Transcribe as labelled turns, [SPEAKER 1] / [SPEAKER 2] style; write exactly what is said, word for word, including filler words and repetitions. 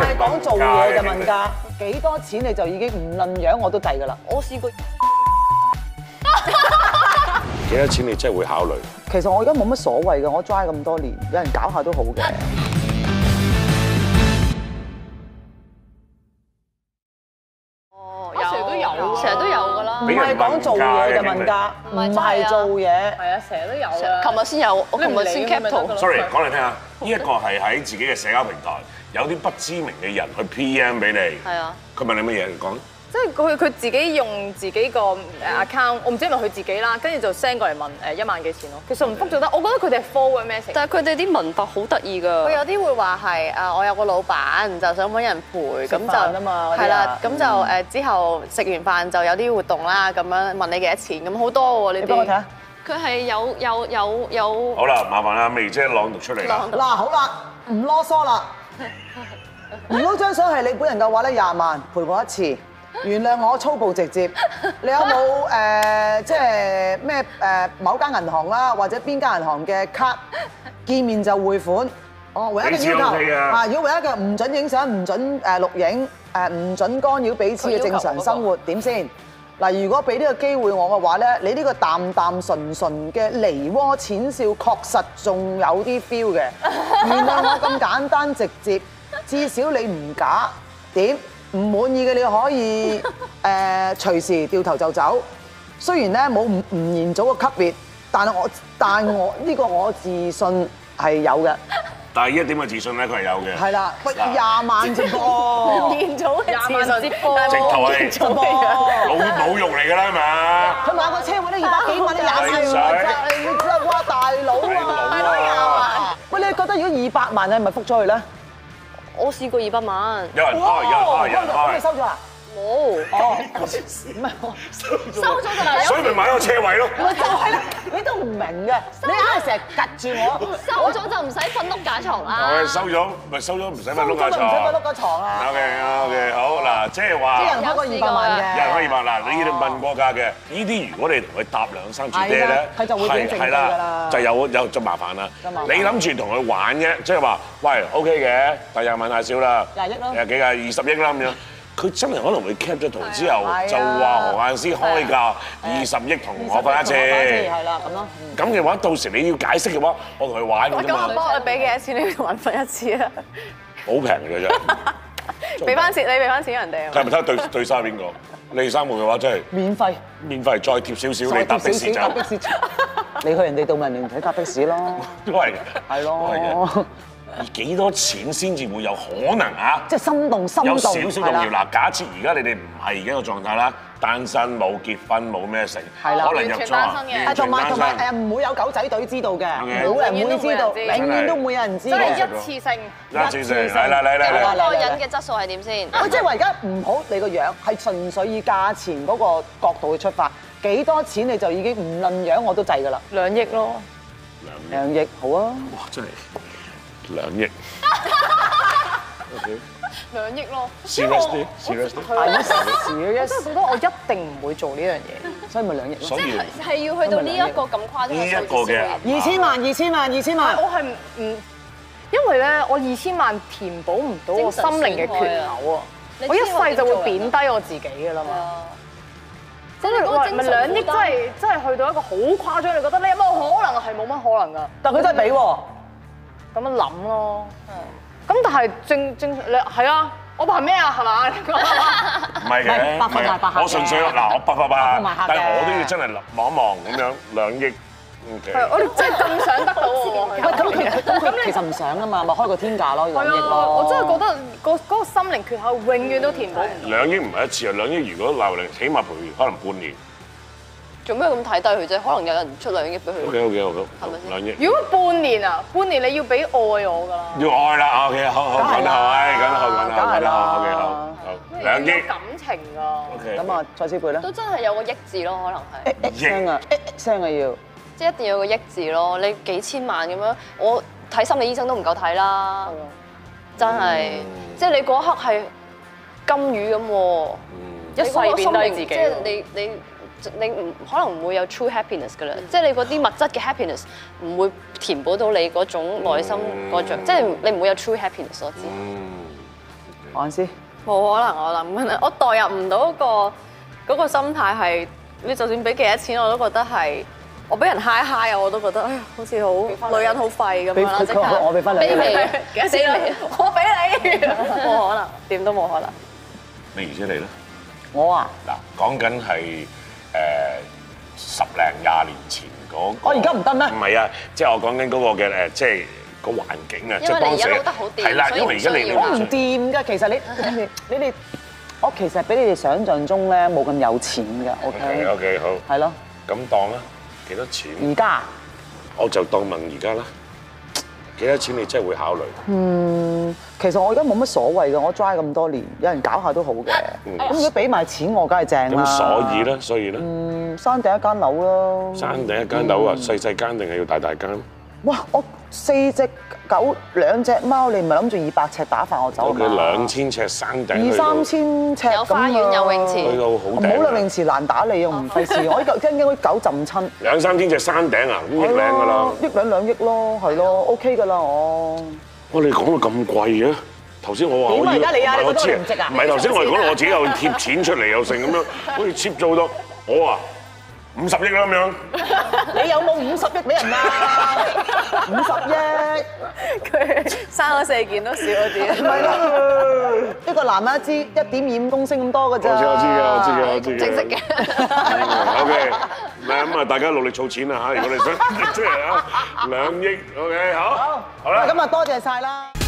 [SPEAKER 1] 係講做嘢就問價，幾多錢你就已經唔論樣我都制㗎啦。
[SPEAKER 2] 我試過
[SPEAKER 3] 幾多錢你真係會考慮？
[SPEAKER 1] 其實我而家冇乜所謂嘅，我 dry 咁多年，有人搞下都好嘅。
[SPEAKER 2] 哦，有成日都有，成日都有㗎啦。
[SPEAKER 1] 唔係講做嘢就問價，唔係做嘢。
[SPEAKER 4] 係啊，成日都有啊。
[SPEAKER 2] 琴日先有，我琴日先 cap 圖。
[SPEAKER 3] Sorry， 講嚟聽下，呢一個係喺自己嘅社交平台，有啲不知名嘅人去 P M 俾你。
[SPEAKER 2] 係啊。
[SPEAKER 3] 佢問你乜嘢？講。
[SPEAKER 4] 即係佢佢自己用自己個誒 account，我唔知係咪佢自己啦，跟住就 send 過嚟問誒一萬幾錢咯。其實唔復做得，我覺得佢哋係 forward message。
[SPEAKER 2] 但係佢哋啲文法好得意㗎。
[SPEAKER 5] 佢有啲會話係誒，我有個老闆就想揾人陪，咁就
[SPEAKER 1] 啊嘛，
[SPEAKER 5] 係啦，咁就誒之後食完飯就有啲活動啦，咁樣問你幾多錢，咁好多喎呢啲。
[SPEAKER 1] 你幫我睇下。
[SPEAKER 2] 佢係有有有有。
[SPEAKER 3] 好啦，麻煩阿媚姐朗讀出嚟啦。
[SPEAKER 1] 嗱，好啦，唔囉嗦啦。如果張相係你本人嘅話咧，廿萬陪我一次。原諒我粗暴直接，你有冇誒、呃、即係咩誒某間銀行啦，或者邊間銀行嘅卡見面就匯款？哦，唯一嘅要求啊，如果唯一嘅唔準影相、唔準誒錄影、誒唔準干擾彼此嘅正常生活，點先？嗱，如果俾呢個機會我嘅話咧，你呢個淡淡純純嘅梨渦淺笑，確實仲有啲 feel 嘅。原諒我咁簡單直接，至少你唔假點？唔滿意嘅你可以誒、呃、隨時掉頭就走。雖然咧冇吳吳彥祖嘅級別，但係我但我呢、呢個我自信係有嘅。
[SPEAKER 3] 但係一點嘅自信咧，佢係有嘅。
[SPEAKER 1] 係啦，喂，廿萬啫噃，吳
[SPEAKER 5] 彥祖
[SPEAKER 4] 廿萬接波，
[SPEAKER 3] 直頭係老侮辱嚟㗎啦，係嘛？
[SPEAKER 1] 佢買個車位都二百幾萬，你廿萬萬，哇大佬啊！
[SPEAKER 3] 大佬啊！
[SPEAKER 1] 喂，你覺得如果二百萬你係咪覆咗佢咧？
[SPEAKER 2] 我試過二百萬。
[SPEAKER 3] 有人開，有人開，有人開。
[SPEAKER 1] 你收咗啦？
[SPEAKER 2] 冇。
[SPEAKER 1] 哦，唔係我收咗。
[SPEAKER 2] 收咗就係。
[SPEAKER 3] 所以咪買個車位咯。
[SPEAKER 1] 咪就係啦，你都唔明嘅，你硬係成日趌住我。
[SPEAKER 2] 收咗就唔使瞓碌架床啦。
[SPEAKER 3] 我收咗，咪收咗唔使瞓碌架床。
[SPEAKER 1] 唔使瞓碌架床啊。
[SPEAKER 3] OK OK， 好嗱，即係話。
[SPEAKER 1] 啲人開過二百萬嘅。
[SPEAKER 3] 有人開二百嗱，你呢度問過價嘅，呢啲如果你同佢搭兩三次爹咧，
[SPEAKER 1] 佢就會變正㗎啦，
[SPEAKER 3] 就有有就麻煩啦。你諗住同佢玩啫，即係話，喂 OK 嘅，但廿萬太少啦，
[SPEAKER 1] 廿億咯，
[SPEAKER 3] 廿幾啊二十億啦咁樣。佢真係可能會 cap 咗圖之後，就話何雁詩開價二十億同我瞓一次，
[SPEAKER 1] 係啦咁咯。
[SPEAKER 3] 咁嘅話，到時你要解釋嘅話，我同佢玩㗎
[SPEAKER 5] 咁我
[SPEAKER 3] 嘛。
[SPEAKER 5] 幫我俾幾多錢你同人瞓一次啊？
[SPEAKER 3] 好平嘅啫，
[SPEAKER 5] 俾翻錢你俾翻錢人哋啊？
[SPEAKER 3] 睇唔睇對對曬邊個？你哋三個嘅話真係
[SPEAKER 1] 免費，
[SPEAKER 3] 免費再貼少少，你搭的士走。
[SPEAKER 1] 搭的士走，你去人哋度問你唔使搭的士咯。
[SPEAKER 3] 都係嘅，
[SPEAKER 1] 係咯。
[SPEAKER 3] 係嘅。幾多錢先至會有可能啊？
[SPEAKER 1] 即係心動，心動。
[SPEAKER 3] 有少少動搖嗱，假設而家你哋唔係而家個狀態啦，單身冇結婚冇咩成，
[SPEAKER 1] 係啦，
[SPEAKER 3] 可能入咗啊，
[SPEAKER 1] 係同埋同埋誒唔會有狗仔隊知道嘅，冇人會知道，永遠都冇人知
[SPEAKER 4] 即係
[SPEAKER 1] 嘅。
[SPEAKER 4] 一次性，
[SPEAKER 3] 一次性，嚟啦嚟啦嚟啦！
[SPEAKER 2] 嗰個人嘅質素係點先？
[SPEAKER 1] 喂，即係話而家唔好你個樣，係純粹以價錢嗰個角度去出發，幾多錢你就已經唔論樣我都制㗎啦。
[SPEAKER 4] 兩億咯，
[SPEAKER 1] 兩億好啊！
[SPEAKER 3] 哇，真係兩億。
[SPEAKER 4] 兩億咯。
[SPEAKER 3] Serious 啲，serious 啲。
[SPEAKER 1] 係啊，時嘅
[SPEAKER 4] 我真係覺得我一定唔會做呢樣嘢，
[SPEAKER 1] 所以咪兩億咯。
[SPEAKER 3] 所以
[SPEAKER 2] 係要去到呢一個咁誇張
[SPEAKER 3] 呢一
[SPEAKER 2] 嘅
[SPEAKER 3] 個嘅
[SPEAKER 1] 二千萬，二千萬，二千萬。
[SPEAKER 4] 我係唔唔，因為咧我二千萬填補唔到我心靈嘅缺口啊，我一世就會貶低我自己㗎啦嘛。即係話咪兩億真係真係去到一個好誇張，你覺得你有冇可能係冇乜可能㗎？
[SPEAKER 1] 但佢真係俾喎。
[SPEAKER 4] 咁樣諗咯。咁但係正正你係啊，我憑咩啊？係嘛？
[SPEAKER 3] 唔係嘅，唔係嘅，我純粹嗱，我百發百客，但係我都要真係望一望咁樣兩億。
[SPEAKER 4] 係，我哋真係咁想得到喎。
[SPEAKER 1] 喂，咁佢咁佢其實唔想啊嘛，咪開個天價咯，兩億
[SPEAKER 4] 係啊，
[SPEAKER 1] 咯。
[SPEAKER 4] 我真係覺得個嗰個心靈缺口永遠都填補唔到。
[SPEAKER 3] 兩億唔係一次啊，兩億如果鬧嚟，起碼賠可能半年。
[SPEAKER 2] 做咩咁睇低佢啫？可能有人出兩億俾佢。
[SPEAKER 3] O K O K O K，
[SPEAKER 2] 係咪先？
[SPEAKER 3] 兩億。
[SPEAKER 4] 如果半年啊，半年你要俾愛我㗎啦。
[SPEAKER 3] 要愛啦，O K，好好講得好，講得好，講得好，講得好，O K，好，好，兩億。
[SPEAKER 4] 感情㗎。
[SPEAKER 3] O K。
[SPEAKER 1] 咁啊，蔡思貝咧？
[SPEAKER 2] 都真係有個億字咯，可能係。
[SPEAKER 1] 億聲啊，聲啊要。
[SPEAKER 2] 即係一定要有個億字咯，你幾千萬咁樣，我睇心理醫生都唔夠睇啦，真係，即係你嗰刻係金魚咁喎，一世貶低自己，即係你你你唔可能唔會有 true happiness 㗎啦，即係你嗰啲物質嘅 happiness 唔會填補到你嗰種內心嗰種，即係你唔會有 true happiness 我知。
[SPEAKER 1] 何雁詩
[SPEAKER 5] 冇可能，我諗緊，我代入唔到嗰個嗰個心態係，你就算俾幾多錢我都覺得係，我俾人嗨嗨啊我都覺得，哎呀好似好女人好廢咁樣啦，即刻
[SPEAKER 1] 我俾翻你，
[SPEAKER 2] 卑微，
[SPEAKER 5] 幾多錢你？我俾你，冇可能，點都冇可能。
[SPEAKER 3] 你而且你咧？
[SPEAKER 1] 我啊，
[SPEAKER 3] 嗱，講緊係誒十零廿年前嗰個。
[SPEAKER 1] 我而家唔得咩？
[SPEAKER 3] 唔係啊，即係我講緊嗰個嘅誒，即係個環境啊，即係當時係啦，因為而家你
[SPEAKER 1] 我唔掂㗎，其實你你哋你哋，我其實比你哋想象中咧冇咁有錢㗎。OK
[SPEAKER 3] OK 好。
[SPEAKER 1] 係咯。
[SPEAKER 3] 咁當啦，幾多錢？
[SPEAKER 1] 而家
[SPEAKER 3] 我就當問而家啦，幾多錢你真係會考慮？
[SPEAKER 1] 嗯，其實我而家冇乜所謂㗎，我 dry 咁多年，有人搞下都好嘅。咁如果俾埋錢我，梗係正啦。
[SPEAKER 3] 咁所以咧，所以咧，
[SPEAKER 1] 嗯，山頂一間樓咯。
[SPEAKER 3] 山頂一間樓啊，細細間定係要大大間？
[SPEAKER 1] 哇！我四隻狗兩隻貓，你唔係諗住二百尺打發我走啊嘛？
[SPEAKER 3] 佢兩千尺山頂，
[SPEAKER 1] 二三千尺
[SPEAKER 2] 有花園有泳池，
[SPEAKER 3] 去到好頂。
[SPEAKER 1] 唔好啦，泳池難打你啊，唔費事。我依家驚驚啲狗浸親。
[SPEAKER 3] 兩三千尺山頂啊，咁億兩㗎啦。
[SPEAKER 1] 億兩兩億咯，係咯 ，OK 㗎啦，我。
[SPEAKER 3] 哇！你講到咁貴嘅，頭先我話我
[SPEAKER 1] 點啊？而家你啊，你覺得
[SPEAKER 3] 我知
[SPEAKER 1] 唔值啊？
[SPEAKER 3] 唔係頭先我係講我自己有貼錢出嚟又剩咁樣，好似 cheap 咗好多。我啊五十億啦咁樣。
[SPEAKER 1] 你有冇五十億俾人啊？五十億，
[SPEAKER 5] 佢生咗四件都少咗啲。
[SPEAKER 1] 唔係啦，一個男人一支一點二五公升咁多㗎咋。
[SPEAKER 3] 我知我知嘅，我知嘅，我知嘅。
[SPEAKER 2] 正式嘅。
[SPEAKER 3] OK，咁啊，大家努力儲錢啦嚇！如果你想即係啊兩億 OK 好，好啦，
[SPEAKER 1] 咁啊多謝晒啦。